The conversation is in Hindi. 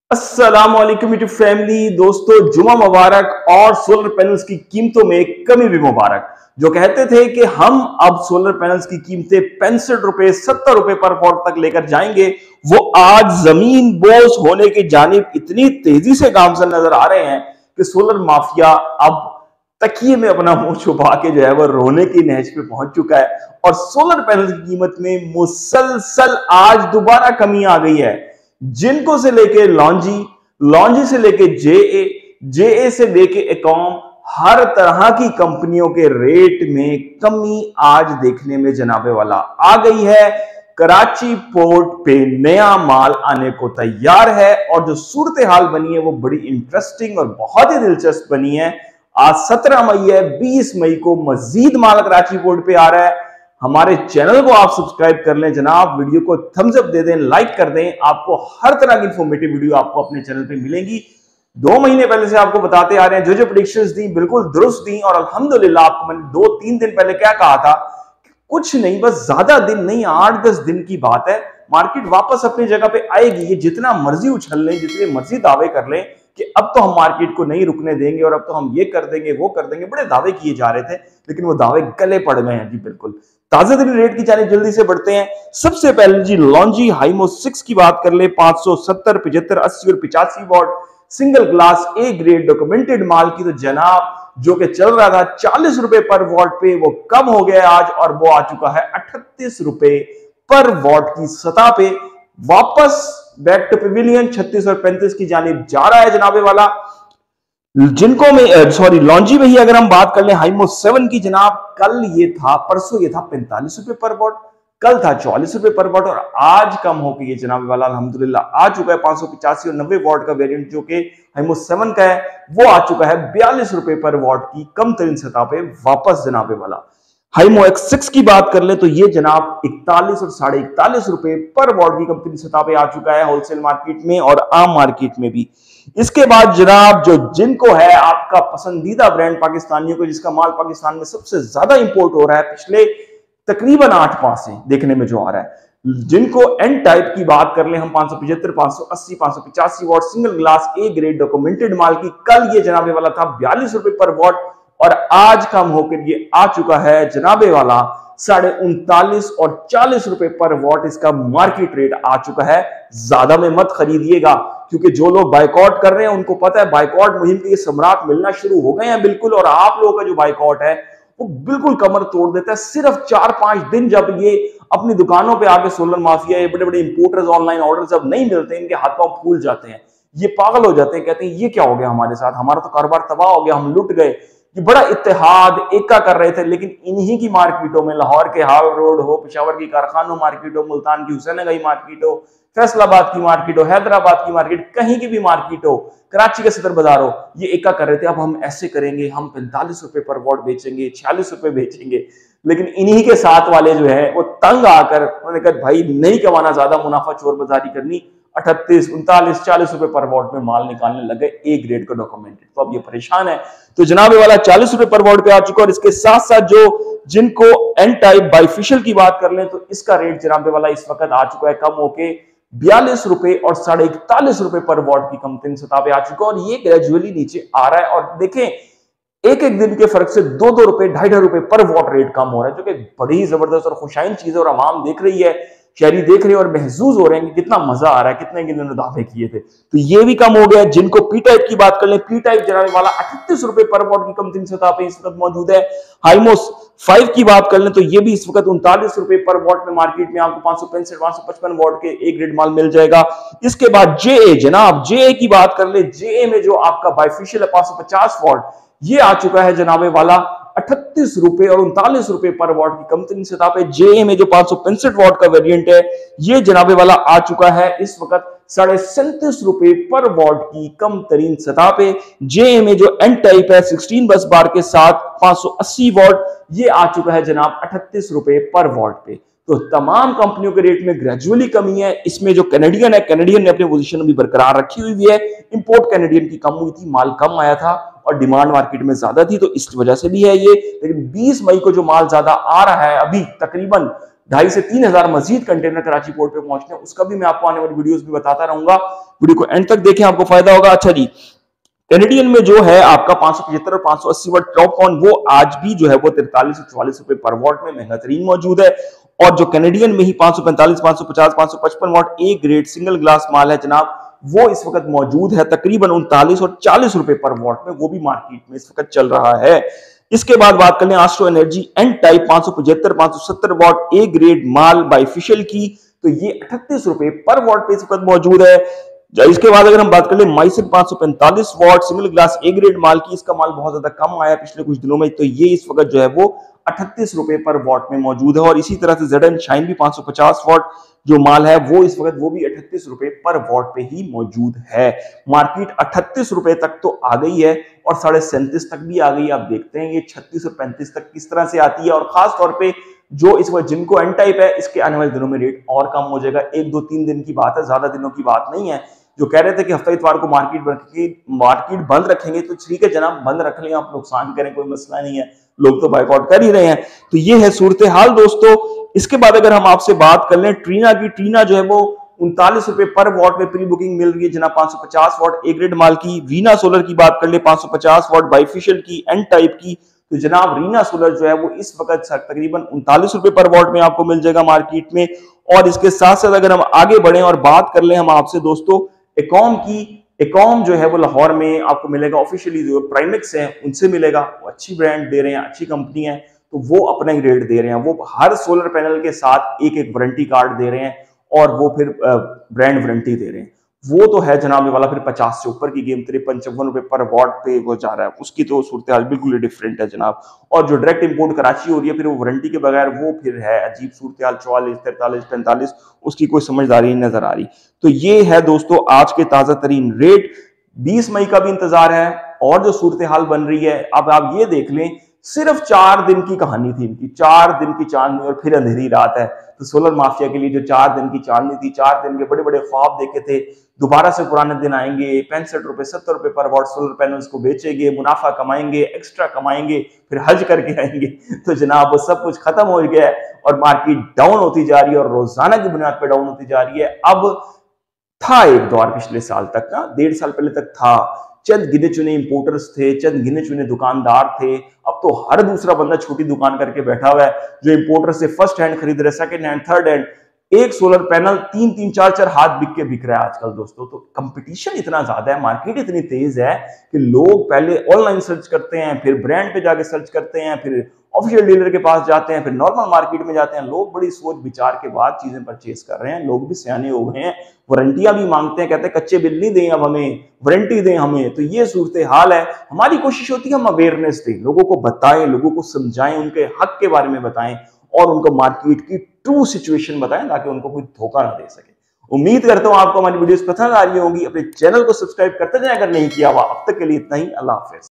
अस्सलामुअलैकुम यूट्यूब फैमिली। दोस्तों, जुमा मुबारक और सोलर पैनल्स की कीमतों में कमी भी मुबारक। जो कहते थे कि हम अब सोलर पैनल्स की कीमतें 65 रुपए 70 रुपए पर वॉट तक लेकर जाएंगे, वो आज जमीन बोझ होने की जानिब इतनी तेजी से गामजन नजर आ रहे हैं कि सोलर माफिया अब तकिए में अपना मुंह छुपा के जो है वो रोने की नहज पे पहुंच चुका है। और सोलर पैनल की कीमत में मुसलसल आज दोबारा कमी आ गई है। जिनको से लेके लॉन्जी, लॉन्जी से लेके जेए, जेए से लेके एकॉम, हर तरह की कंपनियों के रेट में कमी आज देखने में जनाबे वाला आ गई है। कराची पोर्ट पे नया माल आने को तैयार है और जो सूरत हाल बनी है वो बड़ी इंटरेस्टिंग और बहुत ही दिलचस्प बनी है। आज 17 मई है, 20 मई को मजीद माल कराची पोर्ट पे आ रहा है। हमारे चैनल को आप सब्सक्राइब कर लें जनाब, वीडियो को थम्स अप दे दें, लाइक कर दें। आपको हर तरह की इंफॉर्मेटिव वीडियो आपको अपने चैनल पे मिलेंगी। 2 महीने पहले से आपको बताते आ रहे हैं, जो जो प्रेडिक्शंस दी बिल्कुल दुरुस्त दी। और अल्हम्दुलिल्लाह आपको मैंने 2-3 दिन पहले क्या कहा था, कुछ नहीं, बस ज्यादा दिन नहीं, 8-10 दिन की बात है, मार्केट वापस अपनी जगह पे आएगी। ये जितना मर्जी उछल लें, जितने मर्जी दावे कर लें कि अब तो हम मार्केट को नहीं रुकने देंगे और अब तो हम ये कर देंगे वो कर देंगे, बड़े दावे किए जा रहे थे, लेकिन वो दावे गले पड़ गए हैं जी। बिल्कुल ताजा तरीन रेट की जानिब जल्दी से बढ़ते हैं। सबसे पहले जी लॉन्जी हाइमो 6 की बात कर ले, 570, 75, 80 और 85 watt single glass A grade documented माल की तो जनाब जो कि चल रहा था 40 रुपए पर वॉट पे, वो कम हो गया आज और वो आ चुका है 38 रुपए पर वॉट की सतह पे। वापस बैक टू पेविलियन 36 और 35 की जानिब जा रहा है जनाबे वाला। जिनको में सॉरी लॉन्जी में ही अगर हम बात कर ले हाइमो 7 की जनाब, कल ये था, परसों ये था 45 रुपए पर वॉट, कल था 44 रुपए पर वॉट और आज कम होकर ये जनाब वाला अल्हम्दुलिल्लाह आ चुका है 585 और 90 वॉट का वेरिएंट जो कि हाइमो 7 का है, वो आ चुका है 42 रुपए पर वॉट की कम तरीन सतह पे वापस जनाबे वाला। हाइमो X6 की बात कर ले तो ये जनाब 41 और 41.5 रुपए पर वॉट की कंपनी सतह पे आ चुका है होलसेल मार्केट में और आम मार्केट में भी। इसके बाद जनाब जो जिनको है आपका पसंदीदा ब्रांड पाकिस्तानियों को, जिसका माल पाकिस्तान में सबसे ज्यादा इंपोर्ट हो रहा है पिछले तकरीबन 8 माह से देखने में जो आ रहा है, जिनको एन टाइप की बात कर ले हम 575, 580, 585 watt single glass A grade documented माल की, कल ये जनाबे वाला था 42 रुपए पर वॉट और आज कम होकर ये आ चुका है जनाबे वाला 39.5 और 40 रुपए पर वॉट इसका मार्केट रेट आ चुका है। ज्यादा में मत खरीदिएगा क्योंकि जो लोग बाइकआउट कर रहे हैं उनको पता है बाइकआउट मुहिम के सम्राट मिलना शुरू हो गए हैं बिल्कुल। और आप लोगों का जो बाइकआउट है वो बिल्कुल कमर तोड़ देता है। सिर्फ 4-5 दिन जब ये अपनी दुकानों पे आके सोलर माफिया, ये बड़े बड़े इंपोर्टर्स ऑनलाइन ऑर्डर जब नहीं मिलते, इनके हाथ पांव फूल जाते हैं, ये पागल हो जाते हैं, कहते हैं ये क्या हो गया हमारे साथ, हमारा तो कारोबार तबाह हो गया, हम लुट गए। ये बड़ा इत्तेहाद एका कर रहे थे, लेकिन इन्हीं की मार्केटों में, लाहौर के हाल रोड हो, पेशावर की कारखानों मार्केट हो, मुल्तान की हुसैनगंज मार्केट हो, फैसलाबाद की मार्केट हो, हैदराबाद की मार्केट, कहीं की भी मार्केट हो, कराची के सदर बाजार हो, ये एका कर रहे थे अब हम ऐसे करेंगे, हम 45 रुपए पर वॉट बेचेंगे, 46 रुपए बेचेंगे। लेकिन इन्हीं के साथ वाले जो है वो तंग आकर उन्होंने कहा भाई नहीं कमाना, ज्यादा मुनाफा चोर बाजारी करनी, 38, 39, 40 रुपए पर वॉट में माल निकालने लगे ए ग्रेड का डॉक्यूमेंटेड। तो अब ये परेशान है। तो जनाबे वाला 40 रुपए पर वॉट पे आ चुका है और इसके साथ साथ जो जिनको एन टाइप बाइफिशियल की बात कर लें तो इसका रेट जनाबे वाला इस वक्त आ चुका है कम होके 42 रुपए और 41.5 रुपए पर वॉट की कंपनी सतह पे आ चुका है और ये ग्रेजुअली नीचे आ रहा है। और देखें एक एक दिन के फर्क से 2-2 रुपए, 2.5 रुपए पर वॉट रेट कम हो रहा है, जो कि बड़ी ही जबरदस्त और खुशाइन चीज है और आवाम देख रही है, शहरी देख रहे हैं और महसूस हो रहे हैं कि कितना मजा आ रहा है, कितने इन्होंने दावे किए थे। तो ये भी कम हो गया। जिनको पी टाइप की बात कर ले, पी टाइप जनाबे वाला 38 रुपए पर वॉट की कंपनी सतह पे इस वक्त मौजूद है। हाइमोस 5 की बात कर ले तो ये भी इस वक्त 39 रुपए पर वॉट में मार्केट में आपको 565, 555 वॉट के ए ग्रेड माल मिल जाएगा। इसके बाद जेए, जनाब जेए की बात कर ले, जेए में जो आपका बाइफिशियल है 550 वॉट, ये आ चुका है जनाबे वाला 38 रुपए और 39 रुपए पर वॉट की कंपनी सतह पे। जेए में जो 565 वॉट का वेरिएंट है ये जनाबे वाला आ चुका है इस वक्त 37.5 रुपए पर वॉट की कम तरीन सतह पे। जेए में जो एन टाइप है 16 बस बार के साथ 580 वॉट, ये आ चुका है जनाब 38 रुपए पर वॉट पे। तो तमाम कंपनियों के रेट में ग्रेजुअली कमी है। इसमें जो कैनेडियन है, कैनेडियन ने अपनी पोजीशन भी बरकरार रखी हुई है। इंपोर्ट कैनेडियन की कम हुई थी, माल कम आया था और डिमांड मार्केट में ज्यादा थी, तो इस वजह से भी है ये। लेकिन 20 मई को जो माल ज्यादा आ रहा है, अभी तकरीबन 2,500 से 3,000 मजीद कंटेनर कराची पोर्ट पे पहुंचने हैं, उसका भी मैं आपको आने वाली वीडियोस में बताता रहूंगा। वीडियो को एंड तक देखें, आपको फायदा होगा। अच्छा जी, कैनेडियन में जो है आपका 575 और 580 वाट टॉपकॉन, वो आज भी जो है वो 43 और 44 रुपए पर वॉट में महंगा तरीन मौजूद है। और जो कैनेडियन में ही 545, 550, 555 watt A grade single glass माल है जनाब, वो इस वक्त मौजूद है तकरीबन 39 और 40 रुपए पर वॉट में, वो भी मार्केट में इस वक्त चल रहा है। इसके बाद बात कर लें astro energy N type 575, 570 watt A grade माल बाइफिशियल की, तो ये 38 रुपए पर वॉट पे इस वक्त मौजूद है। इसके बाद अगर हम बात कर ले माइसिक 545 watt single glass A grade माल की, इसका माल बहुत ज्यादा कम आया पिछले कुछ दिनों में, तो ये इस वक्त जो है वो 38 रुपए पर वॉट में मौजूद है। और इसी तरह से जेडन शाइन भी 550 वाट जो माल है वो इस वक्त वो भी 38 रुपए पर वॉट पे ही मौजूद है। मार्केट 38 रुपए तक तो आ गई है और 37.5 तक भी आ गई। आप देखते हैं ये 36 और 35 तक किस तरह से आती है। और खास तौर पे जो इस वक्त जिनको एन टाइप है, इसके आने वाले दिनों में रेट और कम हो जाएगा। 1, 2, 3 दिन की बात है, ज्यादा दिनों की बात नहीं है। जो कह रहे थे कि हफ्ता इतवार को मार्केट बंद रखेंगे, तो ठीक है जनाब, बंद रख लें, आप नुकसान करें, कोई मसला नहीं है, लोग तो बाइकआउट कर ही रहे हैं। तो ये है सूरत हाल दोस्तों। इसके बाद अगर हम आपसे बात कर लें ट्रीना की, ट्रीना जो है वो 39 रुपए पर वॉट में प्री बुकिंग मिल रही है जनाब, 550 वॉट ए ग्रेड माल की। वीना सोलर की बात कर ले 550 वॉट बाइफिशियल की एन टाइप की, तो जनाब रीना सोलर जो है वो इस वक्त तकरीबन 39 रुपए पर वॉट में आपको मिल जाएगा मार्केट में। और इसके साथ साथ अगर हम आगे बढ़े और बात कर ले हम आपसे दोस्तों एकॉम की, एकॉम जो है वो लाहौर में आपको मिलेगा ऑफिशियली, जो प्राइमेक्स है उनसे मिलेगा, वो अच्छी ब्रांड दे रहे हैं, अच्छी कंपनी है, तो वो अपना ही रेट दे रहे हैं। वो हर सोलर पैनल के साथ एक एक वारंटी कार्ड दे रहे हैं और वो फिर ब्रांड वारंटी दे रहे हैं। वो तो है जनाब ये वाला फिर 50 से ऊपर की गेम 53-54 रुपए पर वॉट पे वो जा रहा है, उसकी तो सूरत हाल बिल्कुल ही डिफरेंट है जनाब। और जो डायरेक्ट इंपोर्ट कराची हो रही है फिर वो वारंटी के बगैर, वो फिर है अजीब सूरत हाल, 44, 43, 45, उसकी कोई समझदारी नहीं नजर आ रही। तो ये है दोस्तों आज के ताजा तरीन रेट। 20 मई का भी इंतजार है और जो सूरत हाल बन रही है, अब आप ये देख लें, सिर्फ 4 दिन की कहानी थी इनकी, 4 दिन की चांदनी और फिर अंधेरी रात है। तो सोलर माफिया के लिए जो 4 दिन की चांदनी थी, 4 दिन के बड़े बड़े ख्वाब देखे थे, दोबारा से पुराने दिन आएंगे, 65 रुपए 70 रुपए पर वॉट सोलर पैनल्स को बेचेंगे, मुनाफा कमाएंगे, एक्स्ट्रा कमाएंगे, फिर हज करके आएंगे, तो जनाब वो सब कुछ खत्म हो गया है और मार्केट डाउन होती जा रही है और रोजाना की बुनियाद पर डाउन होती जा रही है। अब था एक दौर पिछले साल तक का, 1.5 साल पहले तक था, चंद गिने चुने इंपोर्टर्स थे, चंद गिने चुने दुकानदार थे। अब तो हर दूसरा बंदा छोटी दुकान करके बैठा हुआ है जो इंपोर्टर से फर्स्ट हैंड खरीद रहे, सेकंड हैंड, थर्ड हैंड। एक सोलर पैनल 3-3, 4-4 हाथ बिक रहा है आजकल दोस्तों। तो कंपटीशन इतना ज्यादा है, मार्केट इतनी तेज है कि लोग पहले ऑनलाइन सर्च करते हैं, फिर ब्रांड पे जाके सर्च करते हैं, फिर ऑफिशियल डीलर के पास जाते हैं, फिर नॉर्मल मार्केट में जाते हैं। लोग बड़ी सोच विचार के बाद चीजें परचेज कर रहे हैं। लोग भी सियाने हो गए हैं, वारंटियां भी मांगते हैं, कहते हैं कच्चे बिल नहीं दें, अब हमें वारंटी दें हमें। तो ये सूरत हाल है। हमारी कोशिश होती है हम अवेयरनेस दें, लोगों को बताएं, लोगों को समझाएं, उनके हक के बारे में बताएं और उनको मार्केट की ट्रू सिचुएशन बताएं ताकि उनको कोई धोखा ना दे सके। उम्मीद करता हूं आपको हमारी वीडियोस पसंद आ रही होंगी। अपने चैनल को सब्सक्राइब करते जाएं अगर नहीं किया हुआ। अब तक के लिए इतना ही, अल्लाह हाफिज।